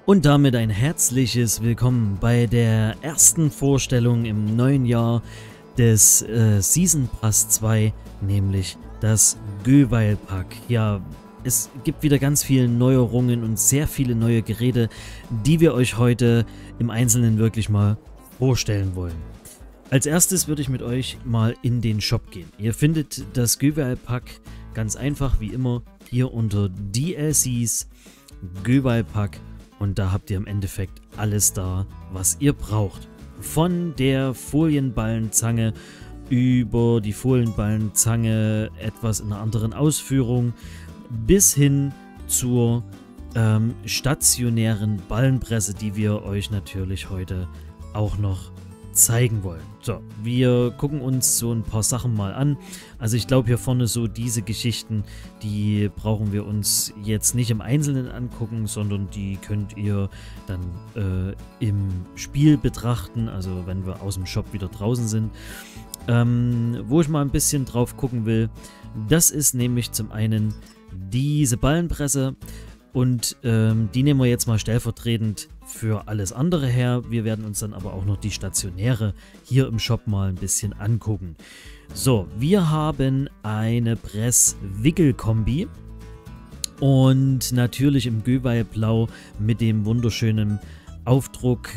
Und damit ein herzliches Willkommen bei der ersten Vorstellung im neuen Jahr des Season Pass 2, nämlich das Göweil Pack. Ja, es gibt wieder ganz viele Neuerungen und sehr viele neue Geräte, die wir euch heute im Einzelnen wirklich mal vorstellen wollen. Als erstes würde ich mit euch mal in den Shop gehen. Ihr findet das Göweil Pack ganz einfach wie immer hier unter DLCs, Göweil Pack. Und da habt ihr im Endeffekt alles da, was ihr braucht. Von der Folienballenzange über die Folienballenzange etwas in einer anderen Ausführung bis hin zur stationären Ballenpresse, die wir euch natürlich heute auch noch zeigen wollen. So, wir gucken uns so ein paar Sachen mal an. Also ich glaube hier vorne so diese Geschichten, die brauchen wir uns jetzt nicht im Einzelnen angucken, sondern die könnt ihr dann im Spiel betrachten, also wenn wir aus dem Shop wieder draußen sind. Wo ich mal ein bisschen drauf gucken will, das ist nämlich zum einen diese Ballenpresse. Und die nehmen wir jetzt mal stellvertretend für alles andere her. Wir werden uns dann aber auch noch die stationäre hier im Shop mal ein bisschen angucken. So, wir haben eine Press-Wickel-Kombi und natürlich im Göweil Blau mit dem wunderschönen Aufdruck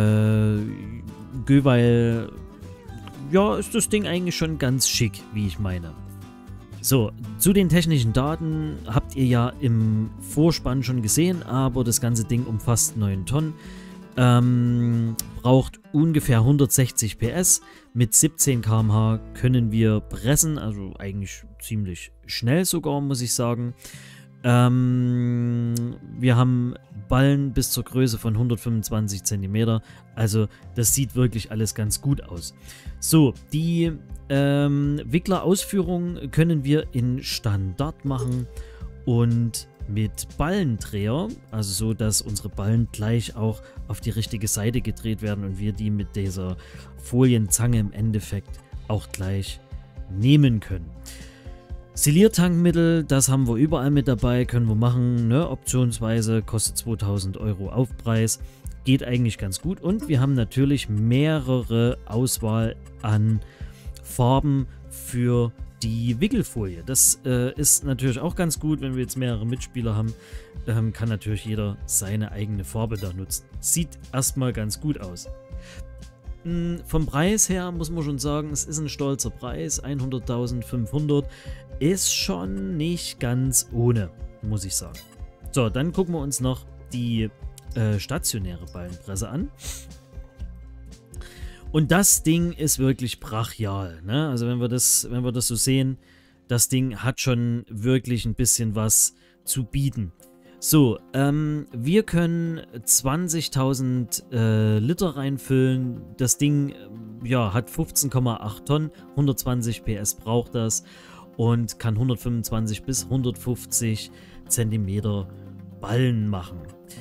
Göweil. Ja, ist das Ding eigentlich schon ganz schick, wie ich meine. So, zu den technischen Daten habt ihr ja im Vorspann schon gesehen, aber das ganze Ding umfasst 9 Tonnen, braucht ungefähr 160 PS, mit 17 km/h können wir pressen, also eigentlich ziemlich schnell sogar, muss ich sagen. Wir haben Ballen bis zur Größe von 125 cm, also das sieht wirklich alles ganz gut aus. So, die Wickler-Ausführung können wir in Standard machen und mit Ballendreher, also so, dass unsere Ballen gleich auch auf die richtige Seite gedreht werden und wir die mit dieser Folienzange im Endeffekt auch gleich nehmen können. Siliertankmittel, das haben wir überall mit dabei, können wir machen, ne? Optionsweise, kostet 2000 € Aufpreis, geht eigentlich ganz gut und wir haben natürlich mehrere Auswahl an Farben für die Wickelfolie. Das ist natürlich auch ganz gut, wenn wir jetzt mehrere Mitspieler haben, kann natürlich jeder seine eigene Farbe da nutzen. Sieht erstmal ganz gut aus. Vom Preis her muss man schon sagen, es ist ein stolzer Preis, 100.500, ist schon nicht ganz ohne, muss ich sagen. So, dann gucken wir uns noch die stationäre Ballenpresse an. Und das Ding ist wirklich brachial, ne? Also wenn wir das so sehen, das Ding hat schon wirklich ein bisschen was zu bieten. So, wir können 20.000 Liter reinfüllen. Das Ding ja, hat 15,8 Tonnen, 120 PS braucht das und kann 125 bis 150 cm Ballen machen.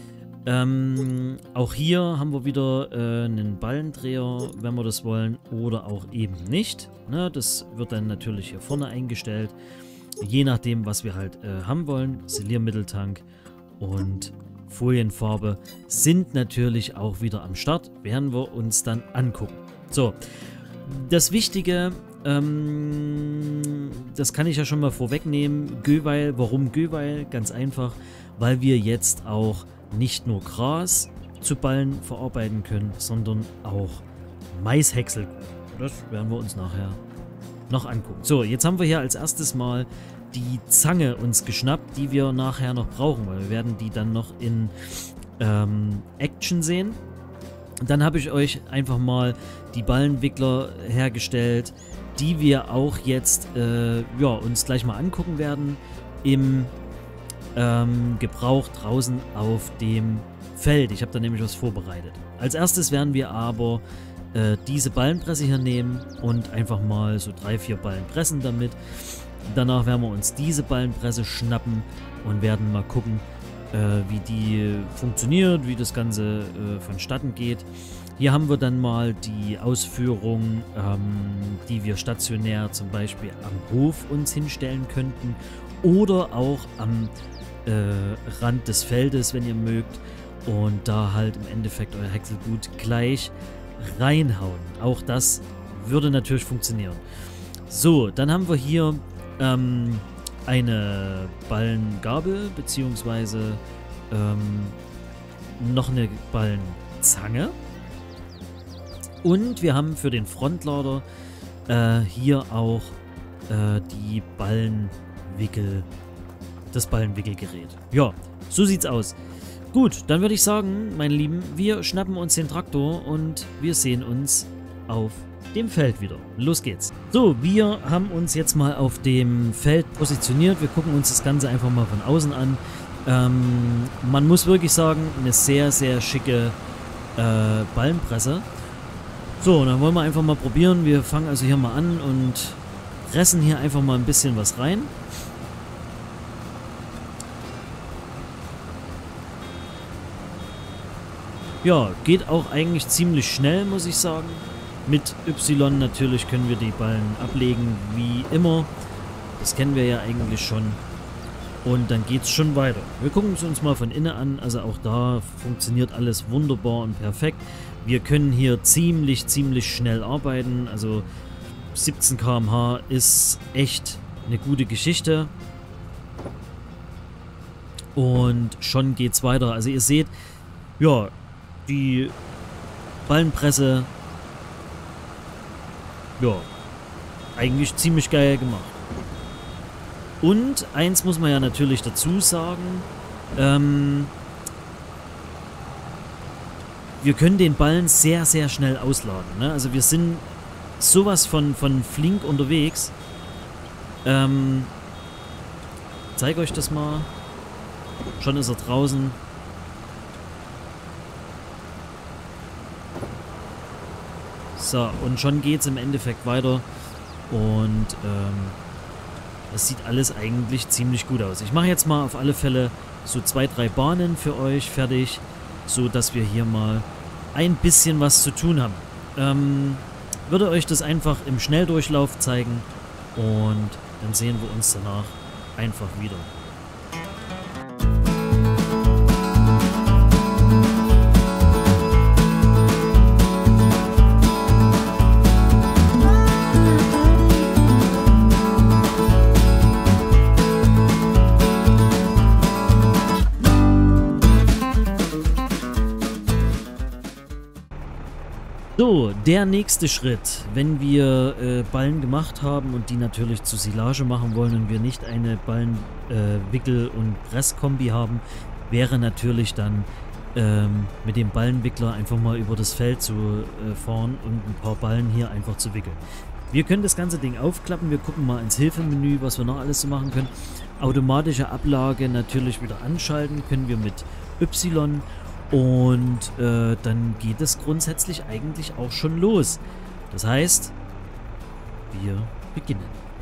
Auch hier haben wir wieder einen Ballendreher, wenn wir das wollen, oder auch eben nicht. Ne, das wird dann natürlich hier vorne eingestellt, je nachdem, was wir halt haben wollen. Siliermitteltank und Folienfarbe sind natürlich auch wieder am Start, werden wir uns dann angucken. So, das Wichtige, das kann ich ja schon mal vorwegnehmen, Göweil. Warum Göweil? Ganz einfach, weil wir jetzt auch nicht nur Gras zu Ballen verarbeiten können, sondern auch Maishäcksel. Das werden wir uns nachher noch angucken. So, jetzt haben wir hier als erstes mal die Zange uns geschnappt, die wir nachher noch brauchen, weil wir werden die dann noch in Action sehen. Dann habe ich euch einfach mal die Ballenwickler hergestellt, die wir auch jetzt ja, uns gleich mal angucken werden im Gebrauch draußen auf dem Feld. Ich habe da nämlich was vorbereitet. Als erstes werden wir aber diese Ballenpresse hier nehmen und einfach mal so 3-4 Ballen pressen damit. Danach werden wir uns diese Ballenpresse schnappen und werden mal gucken, wie die funktioniert, wie das Ganze vonstatten geht. Hier haben wir dann mal die Ausführung, die wir stationär zum Beispiel am Hof uns hinstellen könnten oder auch am Rand des Feldes, wenn ihr mögt. und da halt im Endeffekt euer Häckselgut gleich reinhauen. Auch das würde natürlich funktionieren. So, dann haben wir hier eine Ballengabel beziehungsweise noch eine Ballenzange. Und wir haben für den Frontlader hier auch die das Ballenwickelgerät. Ja, so sieht's aus. Gut, dann würde ich sagen, meine Lieben, wir schnappen uns den Traktor und wir sehen uns auf dem Feld wieder. Los geht's. So, wir haben uns jetzt mal auf dem Feld positioniert. Wir gucken uns das Ganze einfach mal von außen an. Man muss wirklich sagen, eine sehr, sehr schicke Ballenpresse. So, dann wollen wir einfach mal probieren. Wir fangen also hier mal an und pressen hier einfach mal ein bisschen was rein. Ja, geht auch eigentlich ziemlich schnell, muss ich sagen. Mit Y natürlich können wir die Ballen ablegen, wie immer. Das kennen wir ja eigentlich schon. Und dann geht es schon weiter. Wir gucken es uns mal von innen an. Also auch da funktioniert alles wunderbar und perfekt. Wir können hier ziemlich schnell arbeiten. Also 17 km/h ist echt eine gute Geschichte. Und schon geht's weiter. Also ihr seht, ja, die Ballenpresse, ja, eigentlich ziemlich geil gemacht. Und eins muss man ja natürlich dazu sagen, wir können den Ballen sehr schnell ausladen. Ne? Also wir sind sowas von flink unterwegs. Zeige euch das mal. Schon ist er draußen. So, und schon geht es im Endeffekt weiter. Und das sieht alles eigentlich ziemlich gut aus. Ich mache jetzt mal auf alle Fälle so 2, 3 Bahnen für euch fertig, so dass wir hier mal ein bisschen was zu tun haben. Würde euch das einfach im Schnelldurchlauf zeigen und dann sehen wir uns danach einfach wieder. So, der nächste Schritt, wenn wir Ballen gemacht haben und die natürlich zu Silage machen wollen und wir nicht eine Ballenwickel- und Presskombi haben, wäre natürlich dann mit dem Ballenwickler einfach mal über das Feld zu fahren und ein paar Ballen hier einfach zu wickeln. Wir können das ganze Ding aufklappen, wir gucken mal ins Hilfemenü, was wir noch alles so machen können. Automatische Ablage natürlich wieder anschalten, können wir mit Y. Und dann geht es grundsätzlich eigentlich auch schon los. Das heißt, wir beginnen.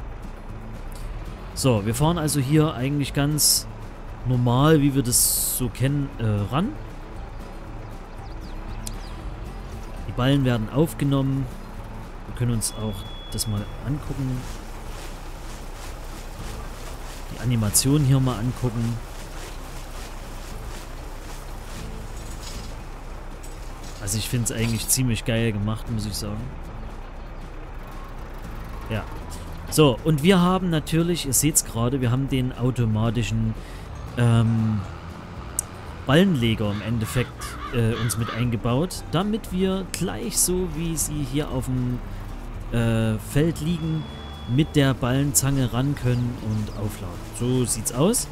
So, wir fahren also hier eigentlich ganz normal, wie wir das so kennen, ran. Die Ballen werden aufgenommen. Wir können uns auch das mal angucken. Die Animation hier mal angucken. Also ich finde es eigentlich ziemlich geil gemacht, muss ich sagen. Ja. So, und wir haben natürlich, ihr seht es gerade, wir haben den automatischen Ballenleger im Endeffekt uns mit eingebaut, damit wir gleich so, wie sie hier auf dem Feld liegen, mit der Ballenzange ran können und aufladen. So sieht's aus.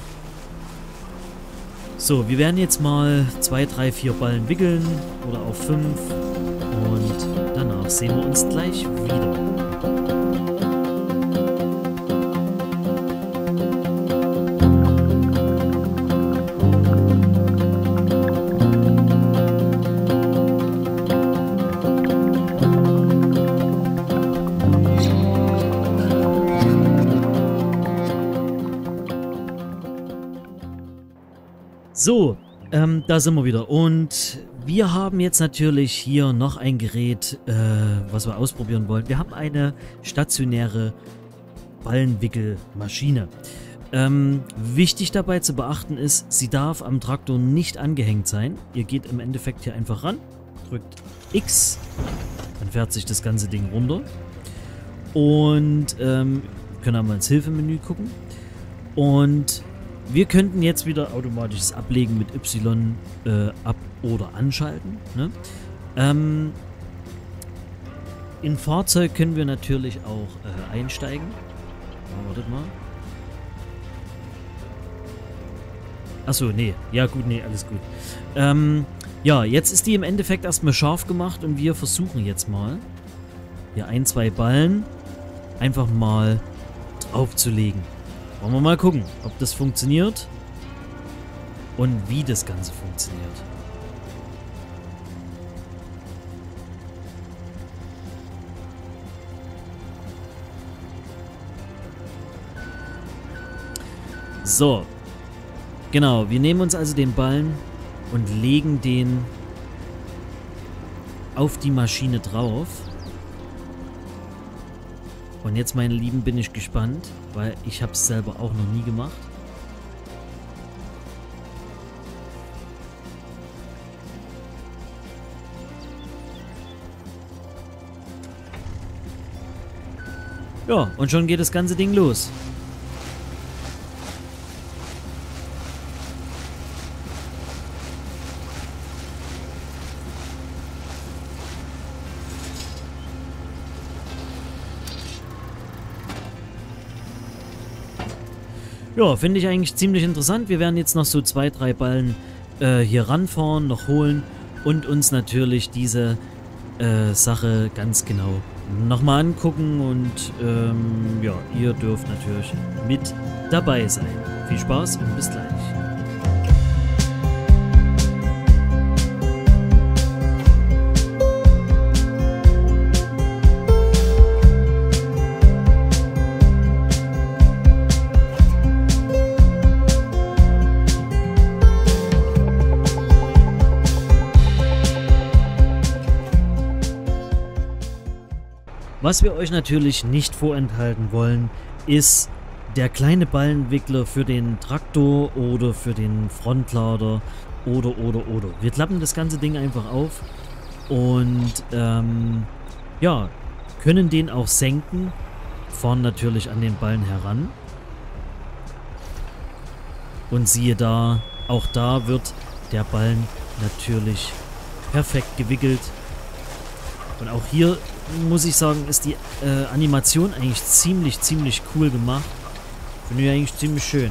So, wir werden jetzt mal 2, 3, 4 Ballen wickeln oder auch 5 und danach sehen wir uns gleich wieder. So, da sind wir wieder und wir haben jetzt natürlich hier noch ein Gerät, was wir ausprobieren wollen. Wir haben eine stationäre Ballenwickelmaschine. Wichtig dabei zu beachten ist, sie darf am Traktor nicht angehängt sein. Ihr geht im Endeffekt hier einfach ran, drückt X, dann fährt sich das ganze Ding runter. Und können einmal ins Hilfemenü gucken. Und wir könnten jetzt wieder automatisches Ablegen mit Y ab- oder anschalten. Ne? In Fahrzeug können wir natürlich auch einsteigen. Wartet mal. Achso, nee. Ja gut, nee, alles gut. Ja, jetzt ist die im Endeffekt erstmal scharf gemacht und wir versuchen jetzt mal hier 1, 2 Ballen einfach mal draufzulegen. Wollen wir mal gucken, ob das funktioniert und wie das Ganze funktioniert. So. Genau, wir nehmen uns also den Ballen und legen den auf die Maschine drauf. Und jetzt, meine Lieben, bin ich gespannt, weil ich habe es selber auch noch nie gemacht. Ja, und schon geht das ganze Ding los. Ja, finde ich eigentlich ziemlich interessant. Wir werden jetzt noch so 2, 3 Ballen hier ranfahren, noch holen und uns natürlich diese Sache ganz genau nochmal angucken. Und ja, ihr dürft natürlich mit dabei sein. Viel Spaß und bis gleich. Was wir euch natürlich nicht vorenthalten wollen, ist der kleine Ballenwickler für den Traktor oder für den Frontlader oder. Wir klappen das ganze Ding einfach auf und ja, können den auch senken, fahren natürlich an den Ballen heran und siehe da, auch da wird der Ballen natürlich perfekt gewickelt. Und auch hier muss ich sagen, ist die Animation eigentlich ziemlich cool gemacht. Finde ich eigentlich ziemlich schön.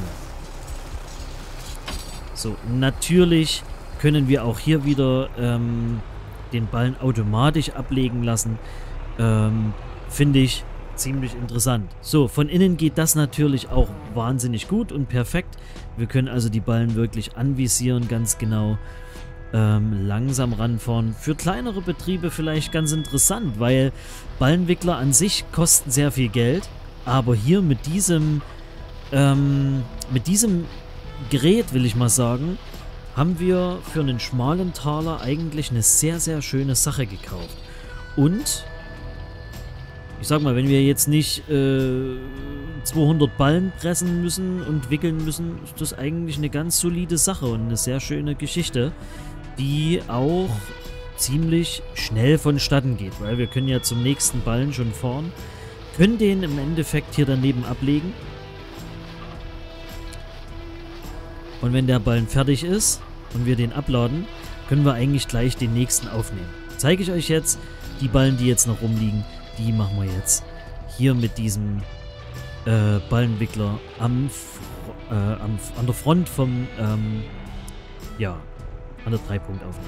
So, natürlich können wir auch hier wieder den Ballen automatisch ablegen lassen. Finde ich ziemlich interessant. So, von innen geht das natürlich auch wahnsinnig gut und perfekt. Wir können also die Ballen wirklich anvisieren, ganz genau. Langsam ranfahren. Für kleinere Betriebe vielleicht ganz interessant, weil Ballenwickler an sich kosten sehr viel Geld, aber hier mit diesem Gerät, will ich mal sagen, haben wir für einen schmalen Taler eigentlich eine sehr schöne Sache gekauft. Und ich sag mal, wenn wir jetzt nicht 200 Ballen pressen müssen und wickeln müssen, ist das eigentlich eine ganz solide Sache und eine sehr schöne Geschichte, die auch ziemlich schnell vonstatten geht, weil wir können ja zum nächsten Ballen schon fahren, können den im Endeffekt hier daneben ablegen und wenn der Ballen fertig ist und wir den abladen, können wir eigentlich gleich den nächsten aufnehmen. Zeige ich euch jetzt die Ballen, die jetzt noch rumliegen, die machen wir jetzt hier mit diesem Ballenwickler an der Front vom ja, an der 3-Punkt-Aufnahme.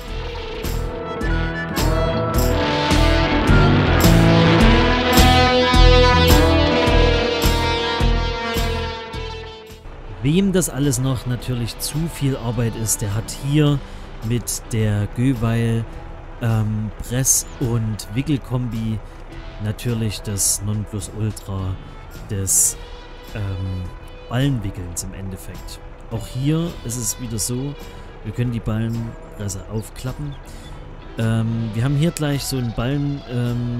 Wem das alles noch natürlich zu viel Arbeit ist, der hat hier mit der Göweil Press- und Wickelkombi natürlich das Nonplusultra des Ballenwickelns im Endeffekt. Auch hier ist es wieder so, wir können die Ballenpresse aufklappen. Wir haben hier gleich so einen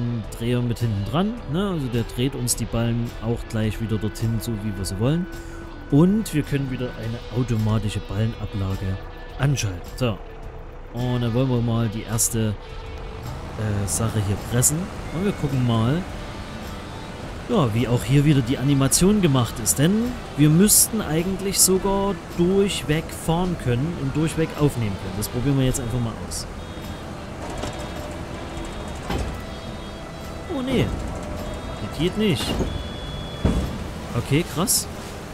Ballendreher mit hinten dran. Ne? Also der dreht uns die Ballen auch gleich wieder dorthin, so wie wir sie wollen. Und wir können wieder eine automatische Ballenablage anschalten. So. Und dann wollen wir mal die erste Sache hier pressen. Und wir gucken mal, ja, wie auch hier wieder die Animation gemacht ist. Denn wir müssten eigentlich sogar durchweg fahren können und durchweg aufnehmen können. Das probieren wir jetzt einfach mal aus. Oh nee, das geht nicht. Okay, krass.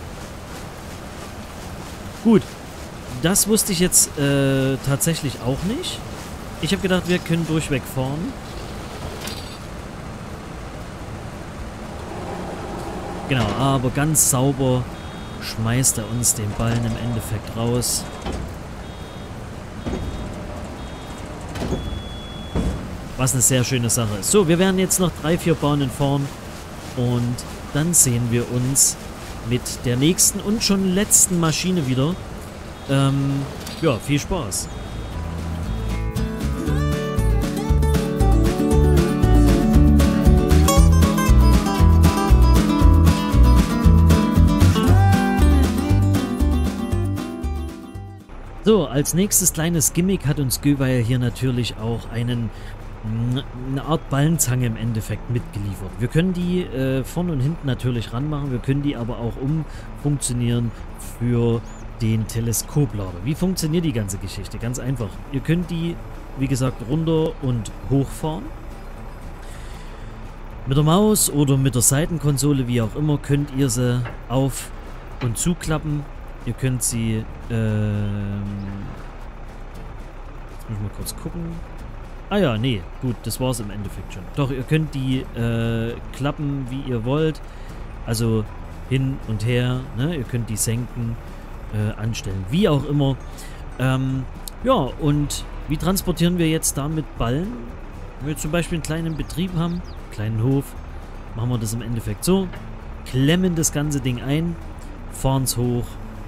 Gut, das wusste ich jetzt tatsächlich auch nicht. Ich habe gedacht, wir können durchweg fahren. Genau, aber ganz sauber schmeißt er uns den Ballen im Endeffekt raus. Was eine sehr schöne Sache ist. So, wir werden jetzt noch 3-4 Bahnen fahren und dann sehen wir uns mit der nächsten und schon letzten Maschine wieder. Ja, viel Spaß. So, als nächstes kleines Gimmick hat uns Göweil hier natürlich auch eine Art Ballenzange im Endeffekt mitgeliefert. Wir können die vorne und hinten natürlich ranmachen, wir können die aber auch umfunktionieren für den Teleskoplader. Wie funktioniert die ganze Geschichte? Ganz einfach. Ihr könnt die, wie gesagt, runter und hochfahren. Mit der Maus oder mit der Seitenkonsole, wie auch immer, könnt ihr sie auf- und zuklappen. Ihr könnt sie, jetzt muss ich mal kurz gucken. Ah ja, nee, gut, das war es im Endeffekt schon. Doch, ihr könnt die klappen, wie ihr wollt. Also hin und her, ne? Ihr könnt die senken, anstellen, wie auch immer. Ja, und wie transportieren wir jetzt damit Ballen? Wenn wir zum Beispiel einen kleinen Betrieb haben, einen kleinen Hof, machen wir das im Endeffekt so. Klemmen das ganze Ding ein, fahren es hoch.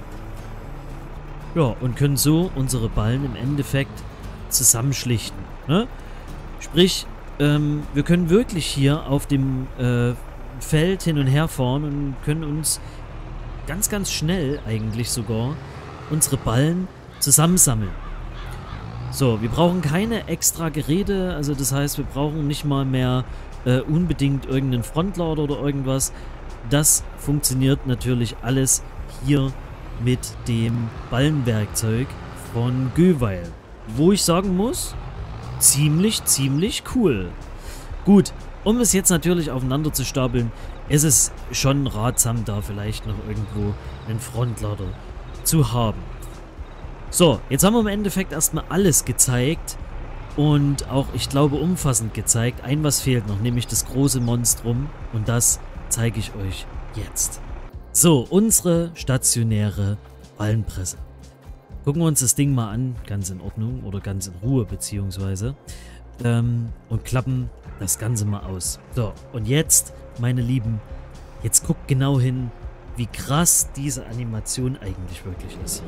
Ja, und können so unsere Ballen im Endeffekt zusammenschlichten. Ne? Sprich, wir können wirklich hier auf dem Feld hin und her fahren und können uns ganz, ganz schnell eigentlich sogar unsere Ballen zusammensammeln. So, wir brauchen keine extra Geräte, also das heißt, wir brauchen nicht mal mehr unbedingt irgendeinen Frontlader oder irgendwas. Das funktioniert natürlich alles hier mit dem Ballenwerkzeug von Göweil. Wo ich sagen muss, ziemlich cool. Gut, um es jetzt natürlich aufeinander zu stapeln, ist es schon ratsam, da vielleicht noch irgendwo einen Frontlader zu haben. So, jetzt haben wir im Endeffekt erstmal alles gezeigt und auch, ich glaube, umfassend gezeigt. Ein was fehlt noch, nämlich das große Monstrum, und das zeige ich euch jetzt. So, unsere stationäre Ballenpresse. Gucken wir uns das Ding mal an, ganz in Ordnung oder ganz in Ruhe beziehungsweise, und klappen das Ganze mal aus. So, und jetzt, meine Lieben, jetzt guckt genau hin, wie krass diese Animation eigentlich wirklich ist.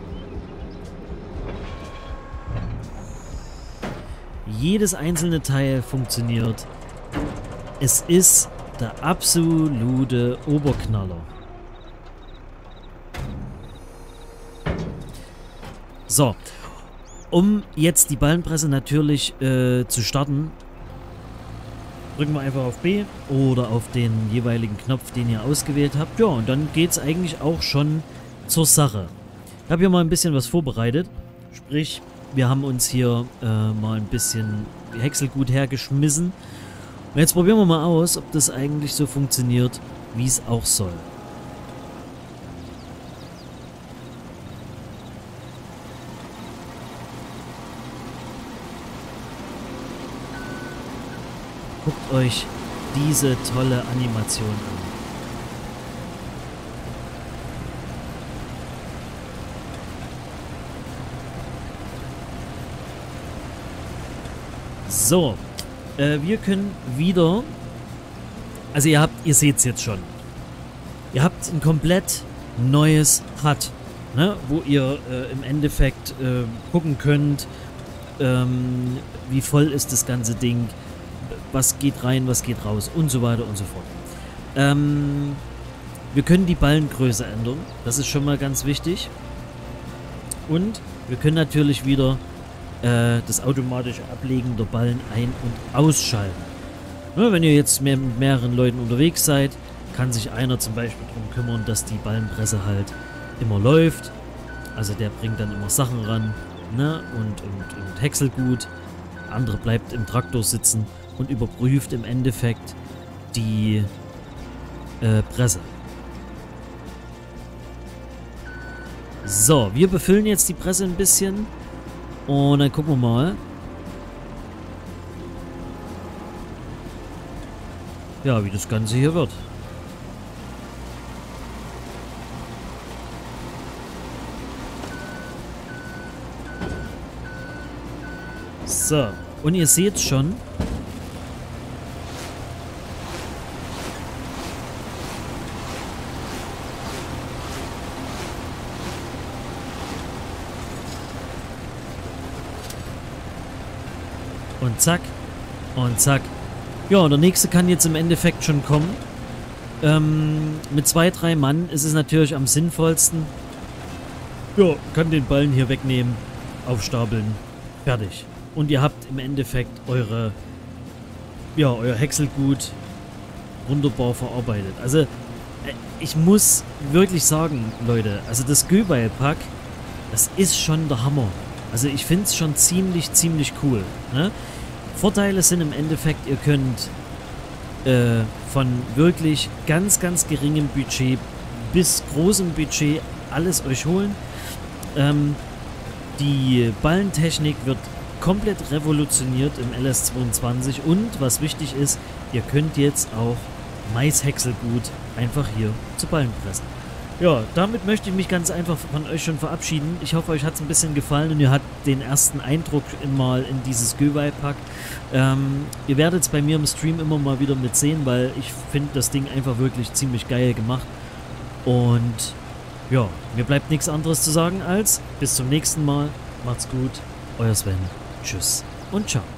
Jedes einzelne Teil funktioniert. Es ist der absolute Oberknaller. So, um jetzt die Ballenpresse natürlich zu starten, drücken wir einfach auf B oder auf den jeweiligen Knopf, den ihr ausgewählt habt. Ja, und dann geht es eigentlich auch schon zur Sache. Ich habe hier mal ein bisschen was vorbereitet. Sprich, wir haben uns hier mal ein bisschen Häckselgut hergeschmissen. Und jetzt probieren wir mal aus, ob das eigentlich so funktioniert, wie es auch soll. Guckt euch diese tolle Animation an. So, wir können wieder, also ihr seht es jetzt schon, ihr habt ein komplett neues HUD, ne, wo ihr im Endeffekt gucken könnt, wie voll ist das ganze Ding, was geht rein, was geht raus und so weiter und so fort. wir können die Ballengröße ändern. Das ist schon mal ganz wichtig. Und wir können natürlich wieder das automatische Ablegen der Ballen ein- und ausschalten. Ja, wenn ihr jetzt mit mehreren Leuten unterwegs seid, kann sich einer zum Beispiel darum kümmern, dass die Ballenpresse halt immer läuft. Also der bringt dann immer Sachen ran, ne? und Häckselgut. Der andere bleibt im Traktor sitzen und überprüft im Endeffekt die Presse. So, wir befüllen jetzt die Presse ein bisschen und dann gucken wir mal. Ja, wie das Ganze hier wird. So, und ihr seht schon, und zack, und zack. Ja, und der nächste kann jetzt im Endeffekt schon kommen. Mit 2, 3 Mann ist es natürlich am sinnvollsten. Ja, kann den Ballen hier wegnehmen, aufstapeln, fertig. Und ihr habt im Endeffekt euer Häckselgut wunderbar verarbeitet. Also, ich muss wirklich sagen, Leute, also das Göweil-Pack, das ist schon der Hammer. Also ich finde es schon ziemlich cool. Ne? Vorteile sind im Endeffekt, ihr könnt von wirklich ganz geringem Budget bis großem Budget alles euch holen. Die Ballentechnik wird komplett revolutioniert im LS22 und was wichtig ist, ihr könnt jetzt auch Maishäckselgut einfach hier zu Ballen pressen. Ja, damit möchte ich mich ganz einfach von euch schon verabschieden. Ich hoffe, euch hat es ein bisschen gefallen und ihr habt den ersten Eindruck mal in dieses Göweil-Pack. Ihr werdet es bei mir im Stream immer mal wieder mit sehen, weil ich finde das Ding einfach wirklich ziemlich geil gemacht. Und ja, mir bleibt nichts anderes zu sagen als bis zum nächsten Mal. Macht's gut, euer Sven. Tschüss und ciao.